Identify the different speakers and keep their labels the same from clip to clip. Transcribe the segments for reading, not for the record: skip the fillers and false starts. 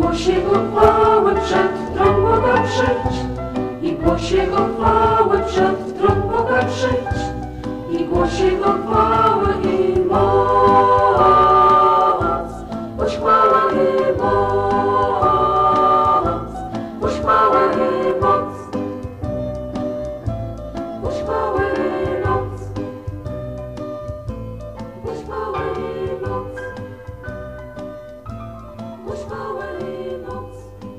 Speaker 1: głoś Jego chwały przed tron Boga przyjdź. I głoś Jego chwały przed tron Boga przyjdź. I głoś Jego chwały i moc. Głoś chwała i moc. Głoś chwała i moc. Głoś chwała i moc. Głoś chwała i moc. Głoś chwała i moc.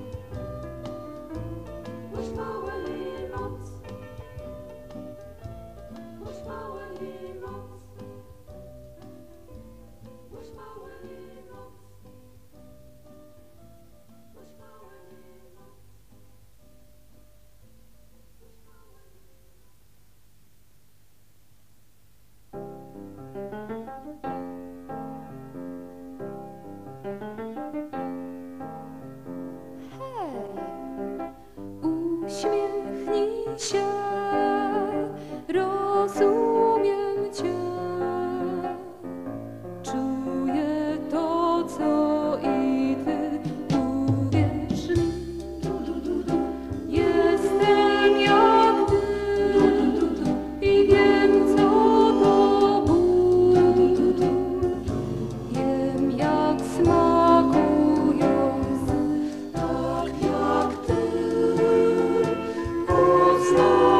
Speaker 1: Głoś chwała i moc. Głoś chwała i moc. Głoś chwała i moc. Głoś chwała i moc.
Speaker 2: Uśmiechnij się, rozumiem Cię, czuję to, co i Ty, uwierz mi. Jestem jak Ty i wiem, co to ból. Wiem, jak smakujący, tak jak Ty. Poznaj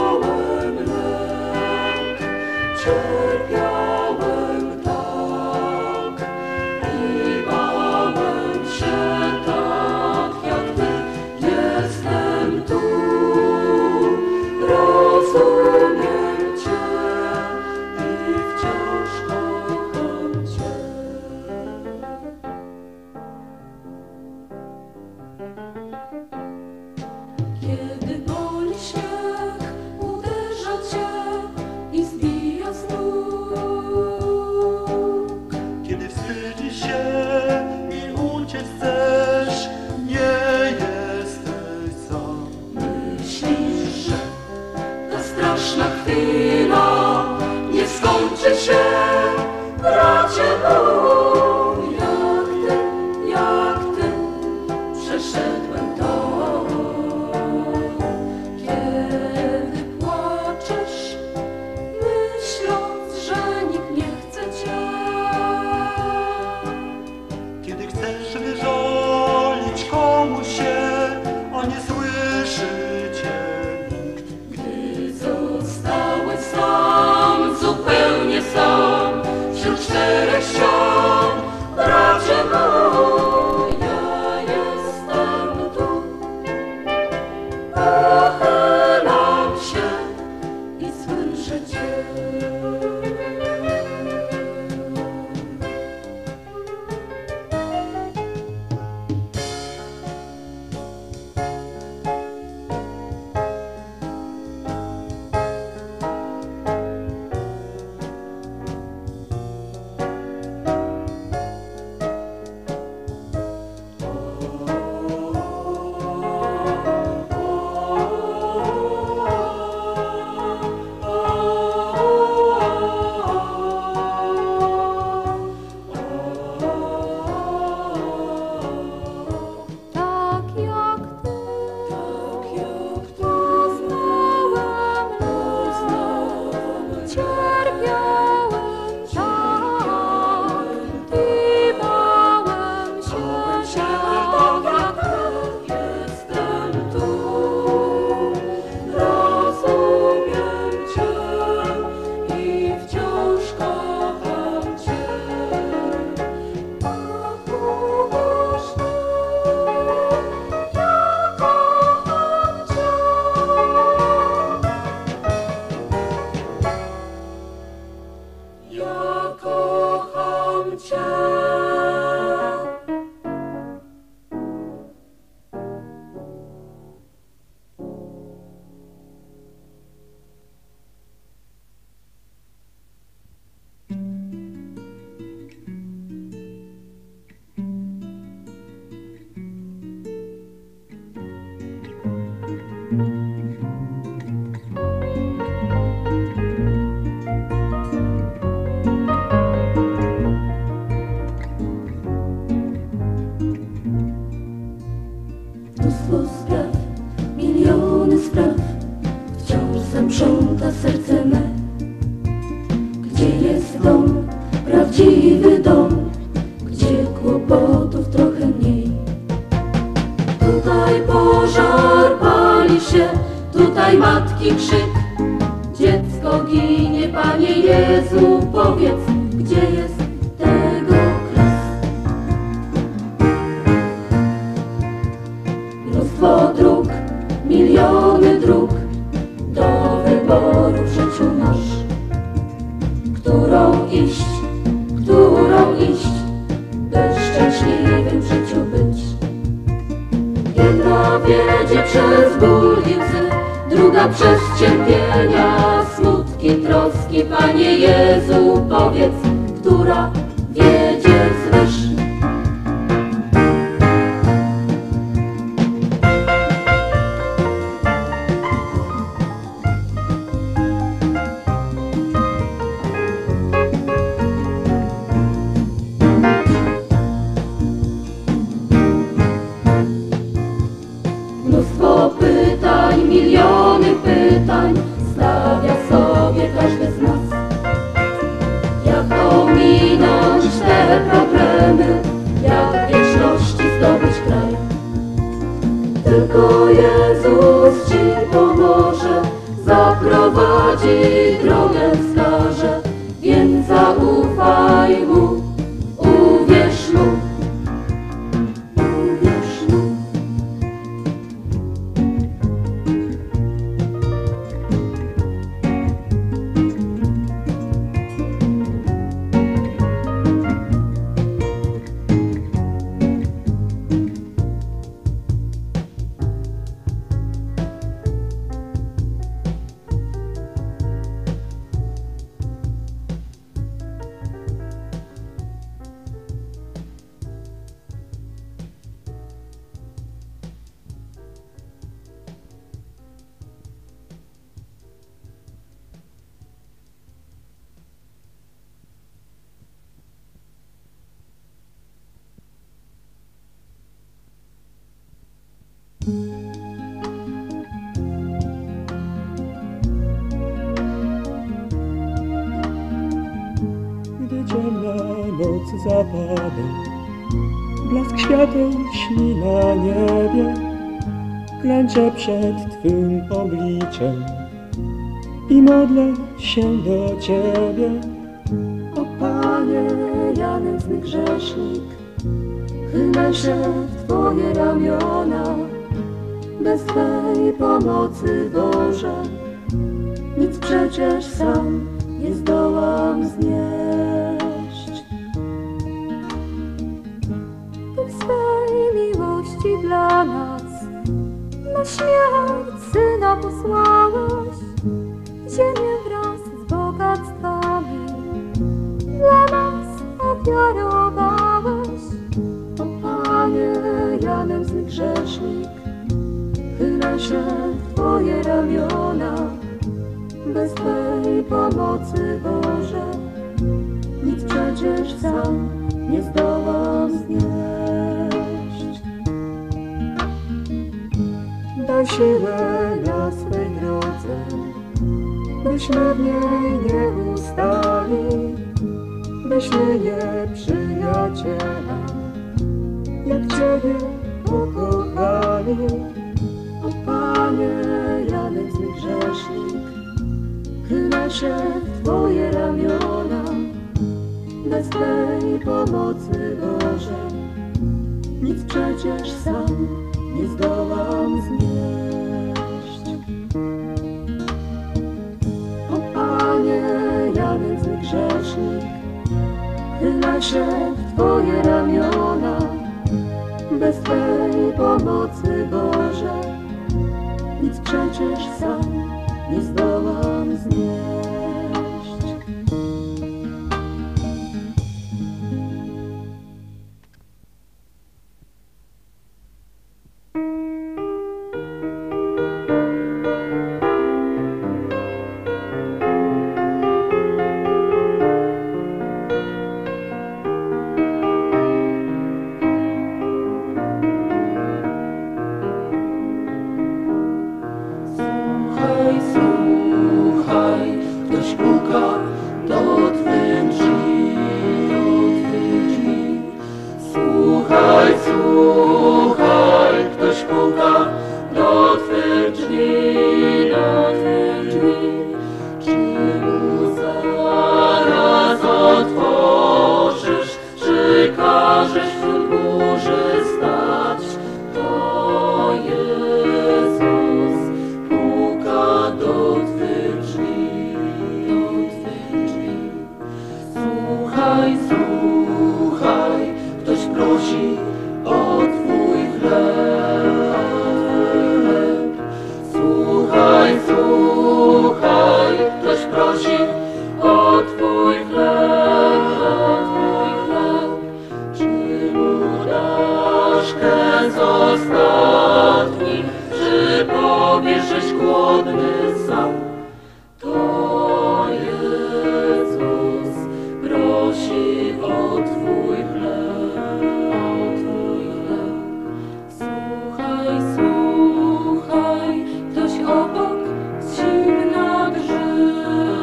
Speaker 1: Tutaj pożar pali się, tutaj matki krzyk. Dziecko ginie, Panie Jezu, powiedz, gdzie jest tego kres? Mnóstwo dróg, miliony dróg, do wyboru w życiu masz. Którą iść, by szczęśliwym w życiu być? Jedna wiedzie przez ból i łzy, druga przez cierpienia, smutki, troski. Panie Jezu, powiedz, która wiedzie zwesz? Mnóstwo pytań, miliony pytań stawia sobie każdy z nas. Jak ominąć te problemy, jak w wieczności zdobyć kraj? Tylko Jezus Ci pomoże, zaprowadzi, drogę wskaże, więc zaufaj Mu, uwierz Mu, uwierz Mu.
Speaker 3: Gdy ciemna noc zapada, blask świateł śni na niebie, klęczę przed Twym obliczem i modlę się do Ciebie.
Speaker 1: O Panie, ja nędzny grzesznik, chylę się w Twoje ramiona. Bez Twej pomocy, Boże, nic przecież sam nie zdołam znieść.
Speaker 2: Ty w swej miłości dla nas na śmierć Syna posłałeś, ziemię wraz z bogactwami dla nas ofiarowałeś.
Speaker 1: O Panie, ja nędzny grzesznik, chylę się w Twoje ramiona. Bez Twej pomocy, Boże, nic przecież sam nie zdołam znieść.
Speaker 3: Daj siłę na swej drodze, byśmy w niej nie ustali, byśmy nieprzyjaciela jak Ciebie pokochali.
Speaker 1: O Panie, ja nędzny grzesznik, chylę się w Twoje ramiona. Bez Twej pomocy, Boże, nic przecież sam nie zdołam znieść. O Panie, ja nędzny grzesznik, chylę się w Twoje ramiona. Bez Twej pomocy, Boże, nic przecież sam nie zdołam znieść. Słuchaj, słuchaj, puka do Twych drzwi, Czy Mu zaraz otworzysz, czy każesz wśród burzy stać? To Jezus puka do Twych drzwi, Słuchaj, słuchaj, ktoś prosi o Twój chleb. Słuchaj, słuchaj, ktoś prosi o Twój chleb, Czy Mu dasz kęs ostatni, czy powiesz, żeś głodny sam? To Jezus prosi o Twój chleb, Słuchaj, słuchaj, ktoś obok zimna drży.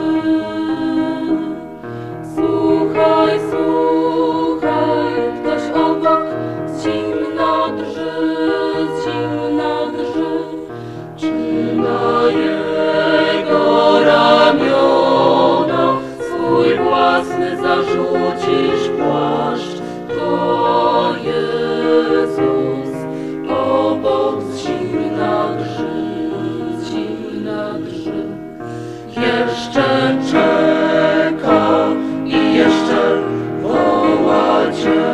Speaker 1: Słuchaj, słuchaj, ktoś obok zimna drży, Czy na jego ramiona swój własny zarzucisz płaszcz? To Jezus obok zimna drży, Jeszcze czeka i jeszcze woła Cię,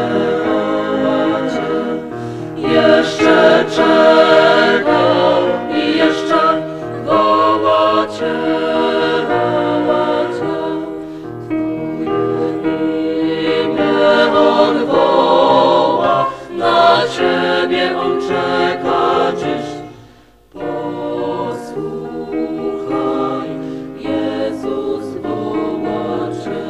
Speaker 1: Jeszcze czeka i jeszcze woła Cię, Twoje imię On woła, na Ciebie On czeka dziś. Posłuchaj, Jezus woła Cię,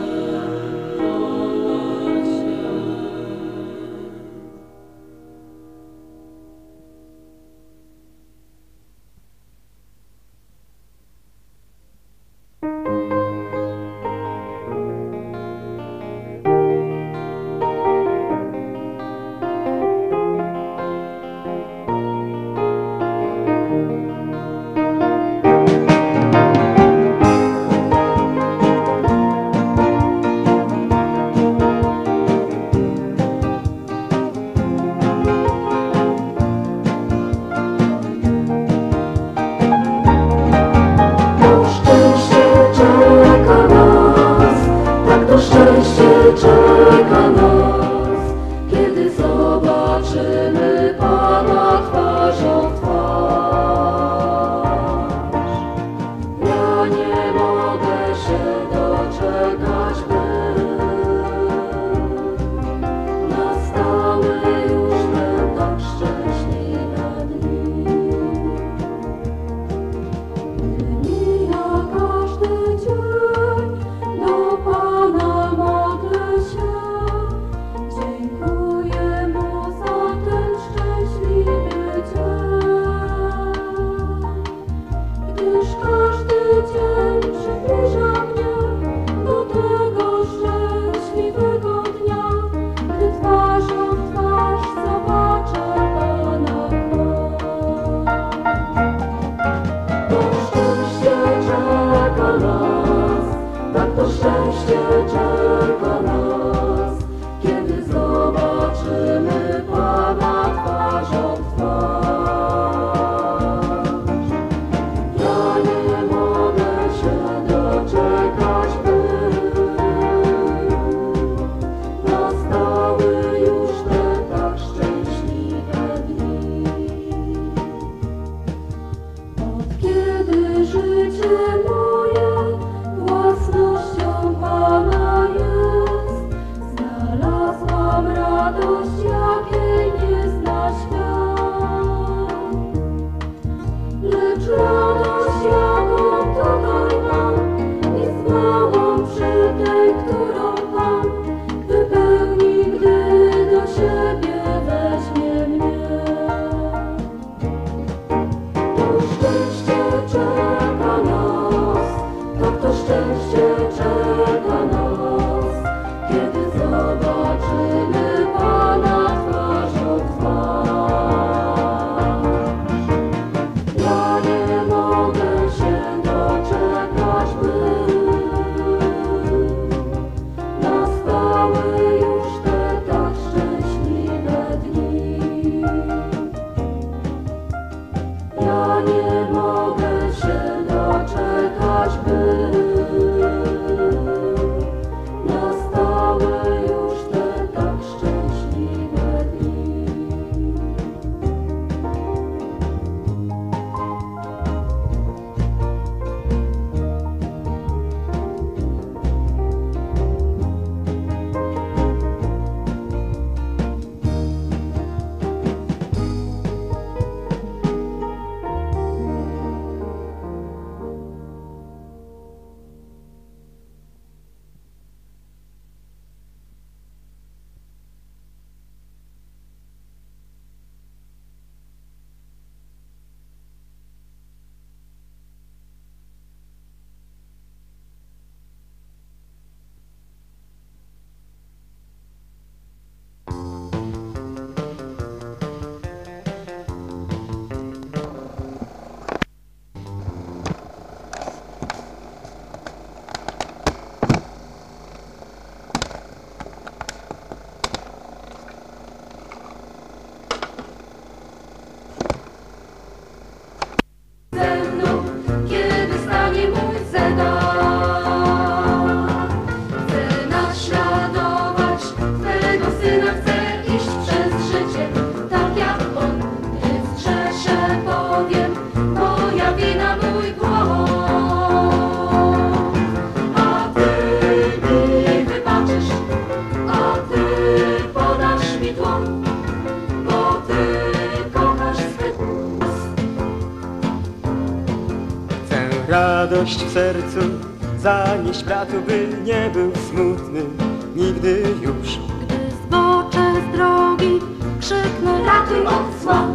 Speaker 3: radość w sercu zanieść bratu, by nie był smutny nigdy już.
Speaker 2: Gdy zboczę z drogi, krzyknę:
Speaker 1: Ratuj od zła.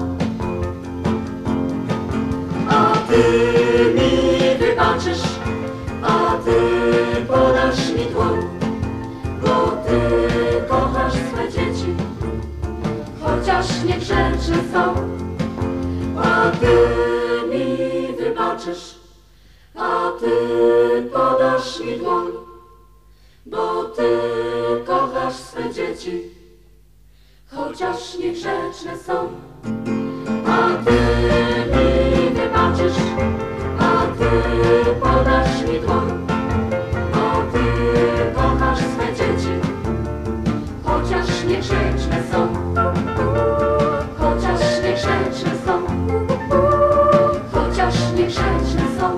Speaker 1: A Ty mi wybaczysz, a Ty podasz mi dłoń, bo Ty kochasz swe dzieci, chociaż niegrzeczne są. A Ty mi wybaczysz, a Ty podasz mi dłoń, bo Ty kochasz swe dzieci, chociaż niegrzeczne są. A Ty mi wybaczysz, a Ty podasz mi dłoń, bo Ty kochasz swe dzieci, chociaż niegrzeczne są. Chociaż niegrzeczne są. Chociaż niegrzeczne są.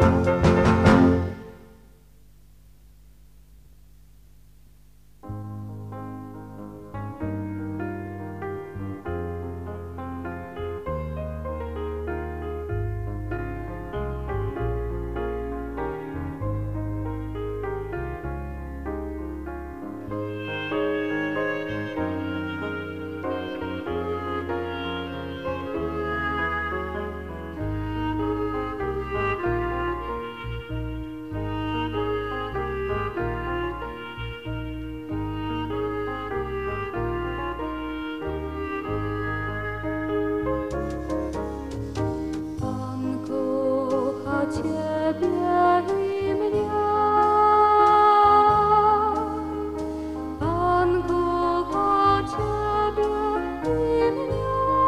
Speaker 2: Ciebie i mnie. Pan kocha Ciebie i mnie.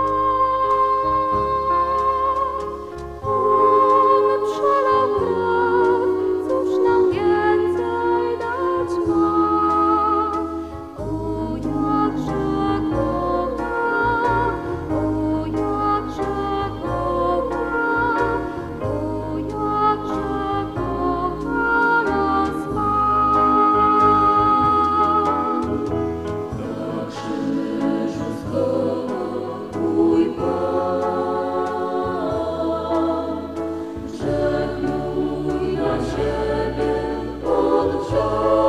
Speaker 2: On przelał krew, cóż nam więcej dać ma. O, jakże kocha, o, jakże kocha, o, jakże kocha nas Pan.
Speaker 1: Na krzyżu zgonął mój Pan, grzech mój na siebie odciął.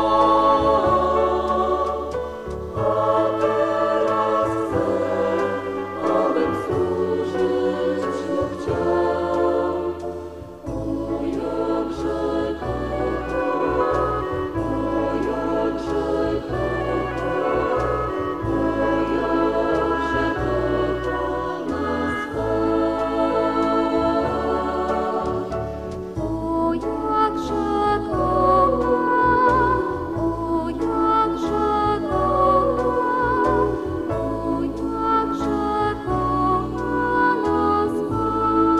Speaker 1: A teraz chcę, abym służyć Mu chciał. O, jakże kocha, o, jakże kocha, o, jakże kocha nas Pan.
Speaker 2: O, jakże kocha, o, jakże kocha, o, jakże kocha nas Pan.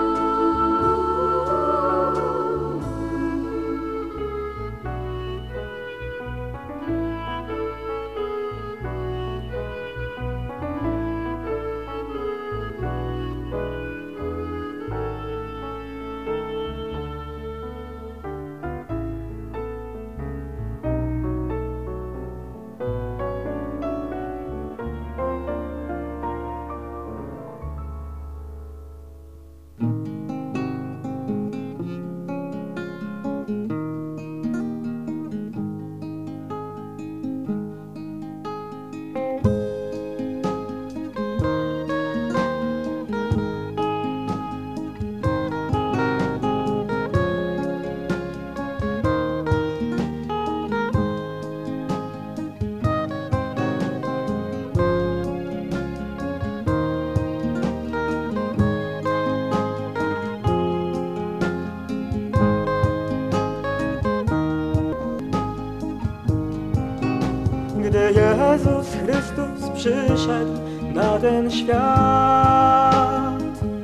Speaker 3: Gdy Jezus Chrystus przyszedł na ten świat,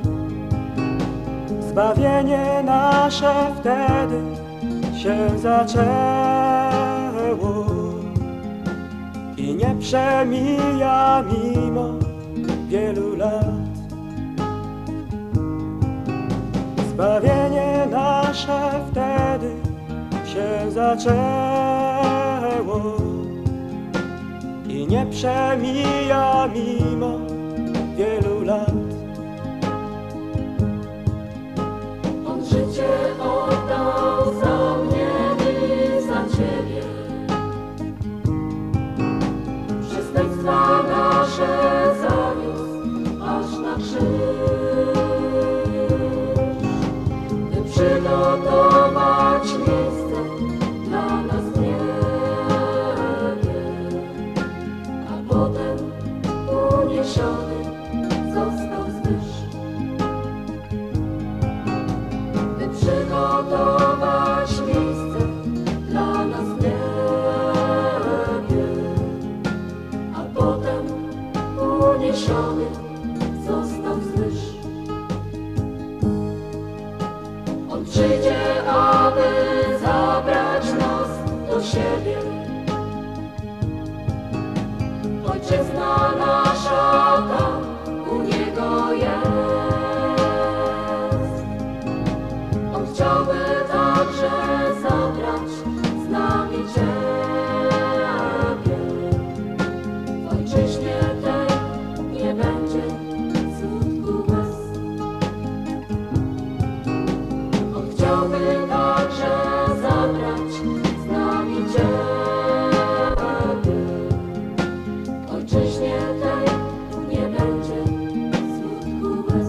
Speaker 3: zbawienie nasze wtedy się zaczęło i nie przemija mimo wielu lat. Zbawienie nasze wtedy się zaczęło i nie przemija mimo wielu lat.
Speaker 1: On życie przyjdzie, aby zabrać nas do siebie. Ojczyzna nasza tam u Niego jest. On chciałby także zabrać z nami Ciebie. W ojczyźnie tej nie będzie smutku łez. On chciałby także zabrać z nami Ciebie. W ojczyźnie tej nie będzie smutku łez.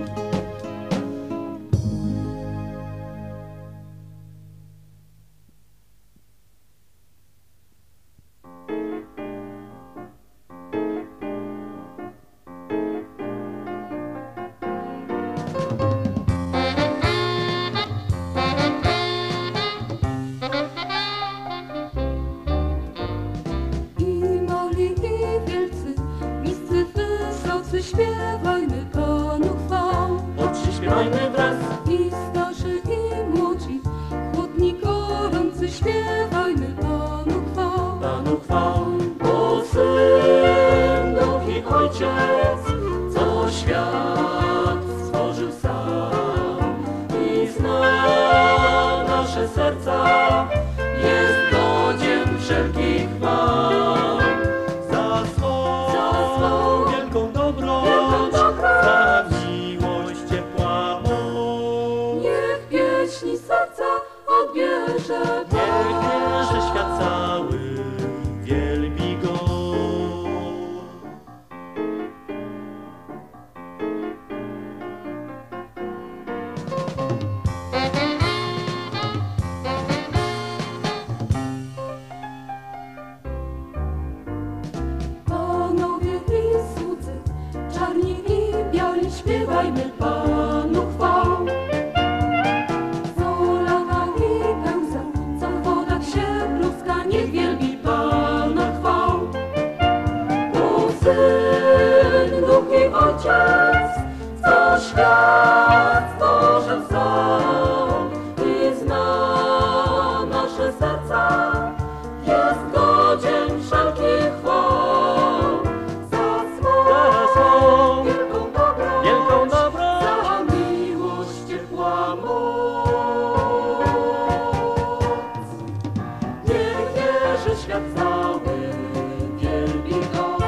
Speaker 2: I mali, i wielcy, niscy, wysocy, śpiewajmy Panu chwał.
Speaker 3: Młodsi śpiewajmy wraz,
Speaker 2: I starzy, i młodzi, chłodni, gorący, śpiewajmy Panu chwał.
Speaker 3: Panu chwał. Bo Syn, Duch i Ojciec, co świat stworzył sam i zna nasze serca, jest godzien wszelkich chwał. Za swą wielką dobroć, za miłość ciepła moc.
Speaker 2: Niech pieśni serca odbierze
Speaker 3: Niech wierzy świat cały, wielbi Go.
Speaker 2: Panowie i słudzy, czarni i biali, śpiewajmy Panu chwał. Zolana i pełza, co w wodach się pluska, niech wielbi Pana chwał.
Speaker 1: Bo Syn, Duch i Ojciec, co świat stworzył sam i zna nasze serca, jest godzien wszelkich chwał. Za swą wielką dobroć, za miłość ciepła moc. Niech wierzy świat cały, wielbi Go.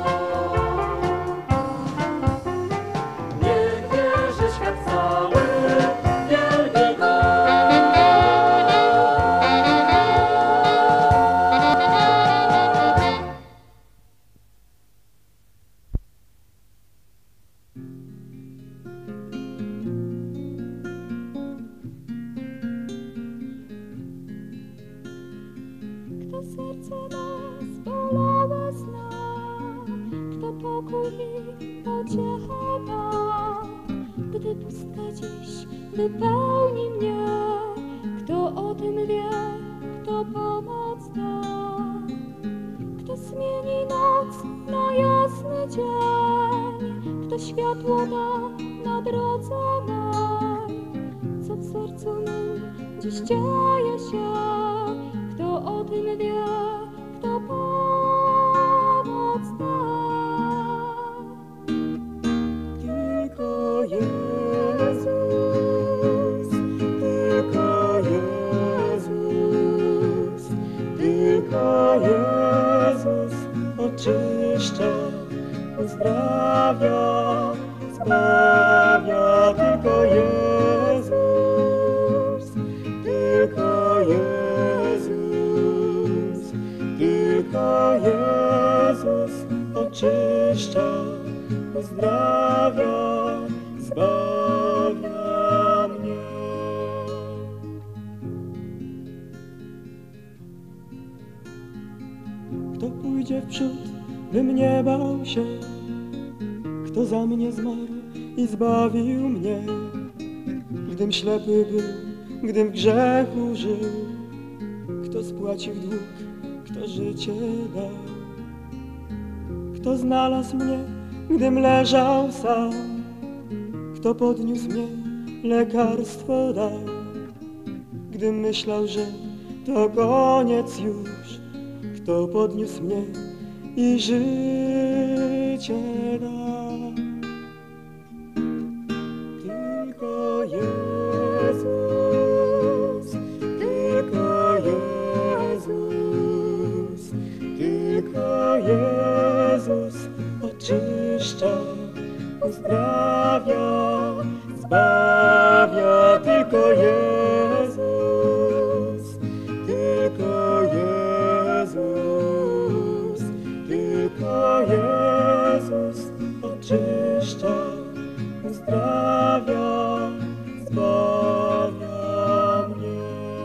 Speaker 1: Niech wierzy świat cały, wielbi Go.
Speaker 2: Kto serce nas bolałe zna, kto pokój i pociechę da. Gdy pustka dziś wypełni mnie, kto o tym wie, kto pomoc da. Kto zmieni noc na jasny dzień, kto światło da na drodze mej. Co w sercu mym dziś dzieje się, kto o tym wie, kto pomoc da.
Speaker 3: Tylko Jezus, tylko Jezus, tylko Jezus oczyszcza, uzdrawia, zbawia. Tylko Jezus, tylko Jezus, tylko Jezus oczyszcza, uzdrawia, zbawia mnie. Kto pójdzie w przód, bym nie bał się, kto za mnie zmarł i zbawił mnie. Gdym ślepy był, gdym w grzechu żył, kto spłacił dług, kto życie dał. Kto znalazł mnie, gdym leżał sam, kto podniósł mnie, lekarstwo dał. gdym myślał, że to koniec już. Kto podniósł mnie i życie da? Tylko Jezus, tylko Jezus, tylko Jezus oczyszcza, uzdrawia, zbawia. Tylko Jezus, tylko Jezus, tylko Jezus oczyszcza, uzdrawia, zbawia mnie.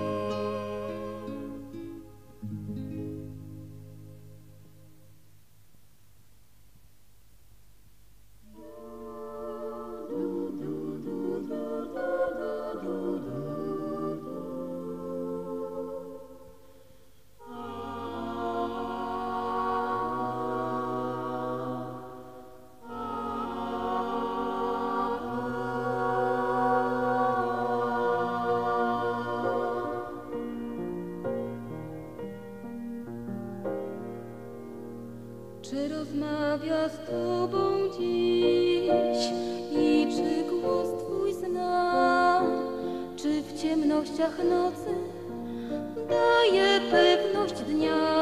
Speaker 2: Czy rozmawia z Tobą dziś i czy głos Twój zna? Czy w ciemnościach nocy daje pewność dnia?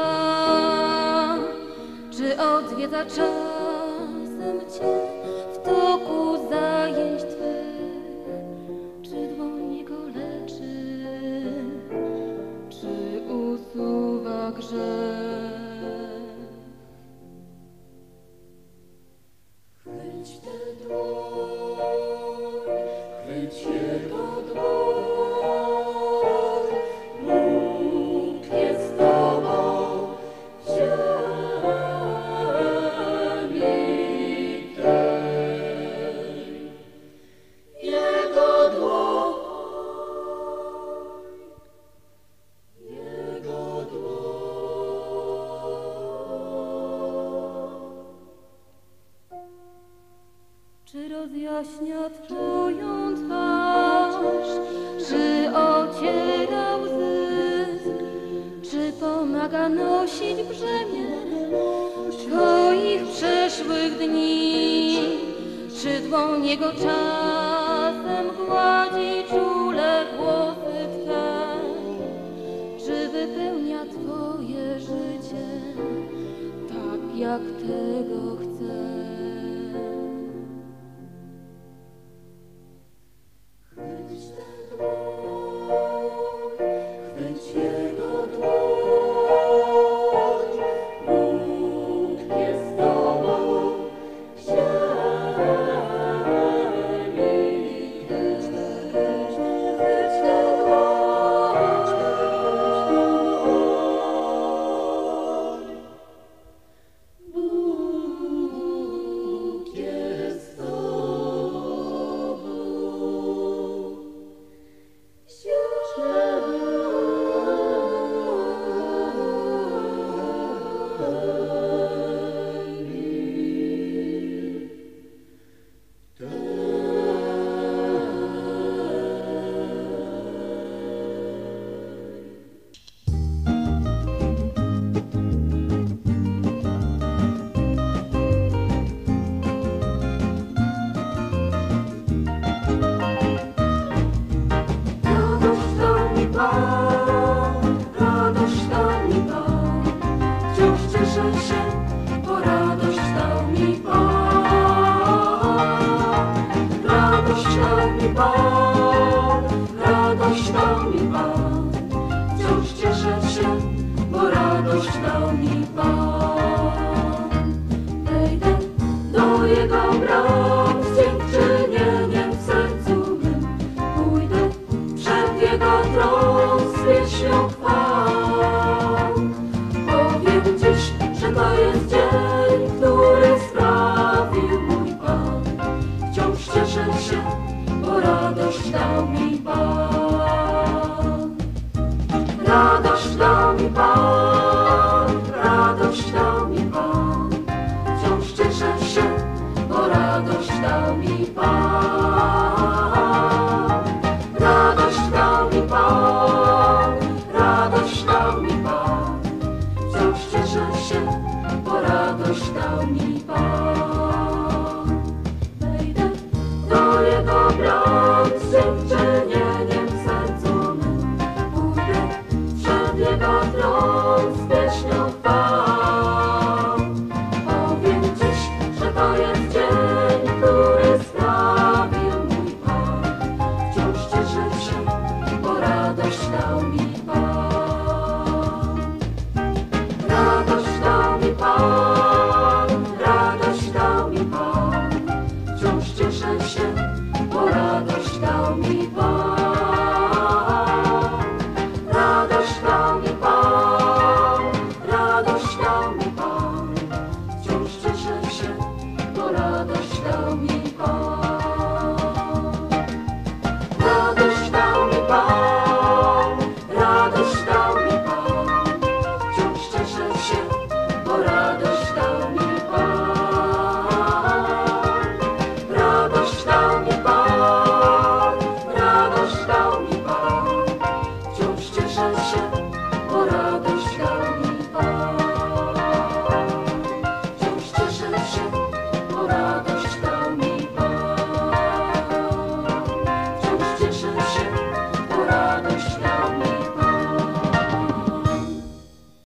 Speaker 2: Czy odwiedza czasem Cię w toku zajęć Twych? Czy dłoń Jego leczy? Czy usuwa grzech?
Speaker 1: Chwyć tę dłoń, chwyć Jego dłoń. Bóg jest z Tobą w ziemi tej. Jego dłoń, Jego dłoń.
Speaker 2: Czy rozjaśnia Twoją twarz? Czy ociera łzy? Czy pomaga nosić brzemię Twoich przeszłych dni? Czy dłoń Jego czasem gładzi czule włosy Twe? Czy wypełnia Twoje życie tak, jak tego chce?
Speaker 1: Chwyć tę dłoń, chwyć Jego dłoń. Bóg jest z Tobą w ziemi tej. Chwyć tę dłoń. Bóg jest z Tobą. Radość dał mi Pan, wciąż cieszę się, bo radość dał mi Pan. Radość dał mi Pan, radość dał mi Pan, wciąż cieszę się, bo radość dał mi Pan. Wejdę do Jego bram z dziękczynieniem w sercu mym, pójdę przed Jego tron z pieśnią chwał. Powiem dziś, że to jest dzień, który sprawił mój Pan. Wciąż cieszę się, bo radość dał mi Pan. Radość dał mi Pan, radość dał mi Pan. Wciąż cieszę się, bo radość dał mi Pan. Radość dał mi Pan. radość dał mi Pan.